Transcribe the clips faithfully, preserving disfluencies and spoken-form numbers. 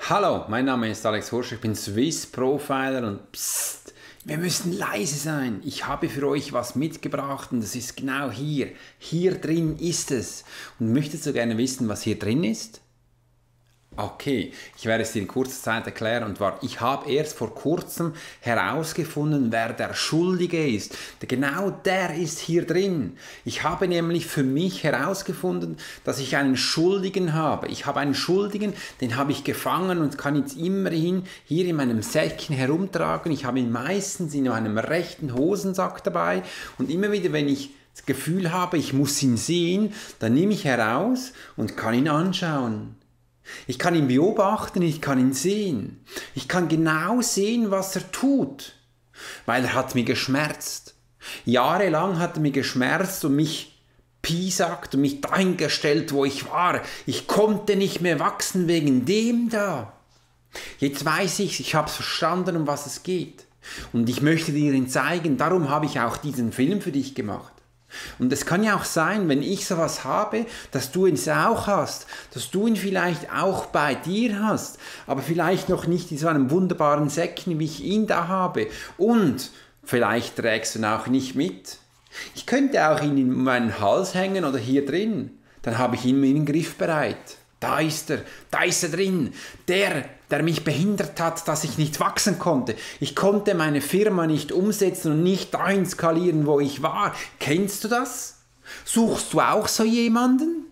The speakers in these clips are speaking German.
Hallo, mein Name ist Alex Horsch, ich bin Swiss Profiler und psst, wir müssen leise sein. Ich habe für euch was mitgebracht und das ist genau hier. Hier drin ist es. Und möchtest du gerne wissen, was hier drin ist? Okay, ich werde es dir in kurzer Zeit erklären und zwar, ich habe erst vor kurzem herausgefunden, wer der Schuldige ist. Genau der ist hier drin. Ich habe nämlich für mich herausgefunden, dass ich einen Schuldigen habe. Ich habe einen Schuldigen, den habe ich gefangen und kann jetzt immerhin hier in meinem Säckchen herumtragen. Ich habe ihn meistens in einem rechten Hosensack dabei und immer wieder, wenn ich das Gefühl habe, ich muss ihn sehen, dann nehme ich heraus und kann ihn anschauen. Ich kann ihn beobachten, ich kann ihn sehen. Ich kann genau sehen, was er tut, weil er hat mich geschmerzt. Jahrelang hat er mich geschmerzt und mich piesackt und mich dahingestellt, wo ich war. Ich konnte nicht mehr wachsen wegen dem da. Jetzt weiß ich, ich habe verstanden, um was es geht. Und ich möchte dir ihn zeigen, darum habe ich auch diesen Film für dich gemacht. Und es kann ja auch sein, wenn ich sowas habe, dass du ihn auch hast, dass du ihn vielleicht auch bei dir hast, aber vielleicht noch nicht in so einem wunderbaren Säckchen, wie ich ihn da habe. Und vielleicht trägst du ihn auch nicht mit. Ich könnte auch ihn in meinen Hals hängen oder hier drin, dann habe ich ihn in griffbereit. Da ist er, da ist er drin, der, der mich behindert hat, dass ich nicht wachsen konnte. Ich konnte meine Firma nicht umsetzen und nicht dahin skalieren, wo ich war. Kennst du das? Suchst du auch so jemanden?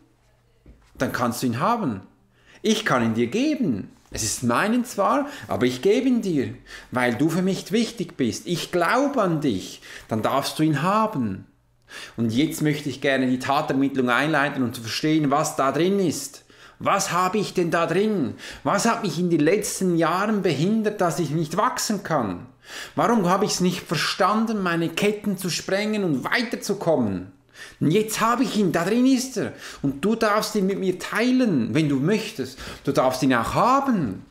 Dann kannst du ihn haben. Ich kann ihn dir geben. Es ist meinen zwar, aber ich gebe ihn dir, weil du für mich wichtig bist. Ich glaube an dich. Dann darfst du ihn haben. Und jetzt möchte ich gerne die Tatermittlung einleiten, um zu verstehen, was da drin ist. Was habe ich denn da drin? Was hat mich in den letzten Jahren behindert, dass ich nicht wachsen kann? Warum habe ich es nicht verstanden, meine Ketten zu sprengen und weiterzukommen? Und jetzt habe ich ihn, da drin ist er. Und du darfst ihn mit mir teilen, wenn du möchtest. Du darfst ihn auch haben.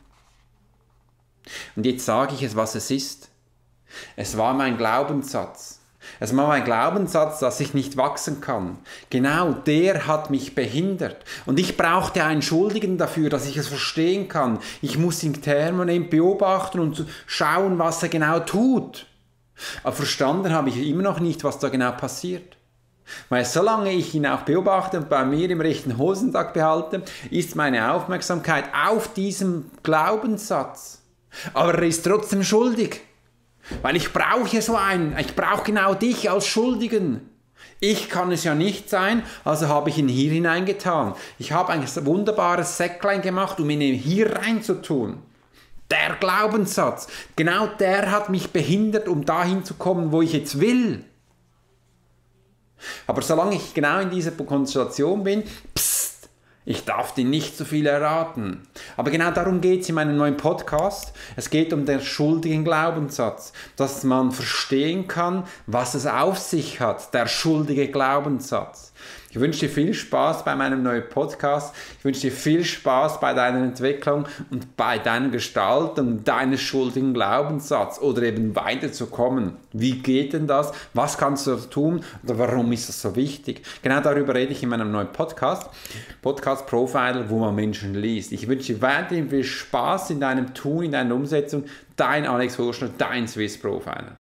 Und jetzt sage ich es, was es ist. Es war mein Glaubenssatz. Es war mein Glaubenssatz, dass ich nicht wachsen kann. Genau der hat mich behindert. Und ich brauchte einen Schuldigen dafür, dass ich es verstehen kann. Ich muss ihn permanent beobachten und schauen, was er genau tut. Aber verstanden habe ich immer noch nicht, was da genau passiert. Weil solange ich ihn auch beobachte und bei mir im rechten Hosensack behalte, ist meine Aufmerksamkeit auf diesem Glaubenssatz. Aber er ist trotzdem schuldig. Weil ich brauche so einen, ich brauche genau dich als Schuldigen. Ich kann es ja nicht sein, also habe ich ihn hier hineingetan. Ich habe ein wunderbares Säcklein gemacht, um ihn hier reinzutun. Der Glaubenssatz, genau der hat mich behindert, um dahin zu kommen, wo ich jetzt will. Aber solange ich genau in dieser Konstellation bin, psst, ich darf dir nicht so viel erraten. Aber genau darum geht es in meinem neuen Podcast. Es geht um den schuldigen Glaubenssatz, dass man verstehen kann, was es auf sich hat, der schuldige Glaubenssatz. Ich wünsche dir viel Spaß bei meinem neuen Podcast. Ich wünsche dir viel Spaß bei deiner Entwicklung und bei deiner Gestaltung deines schuldigen Glaubenssatzes oder eben weiterzukommen. Wie geht denn das? Was kannst du tun? Oder warum ist das so wichtig? Genau darüber rede ich in meinem neuen Podcast. Podcast Profiler, wo man Menschen liest. Ich wünsche dir weiterhin viel Spaß in deinem Tun, in deiner Umsetzung. Dein Alex Horschner, dein Swiss Profiler.